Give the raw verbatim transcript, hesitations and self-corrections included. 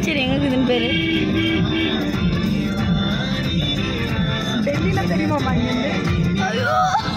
பாண்டிச்சேரி எங்கே இருக்குதுன்னு பேர் டெல்லியில் தெரியுமாம்மா இங்கேருந்து? ஐயோ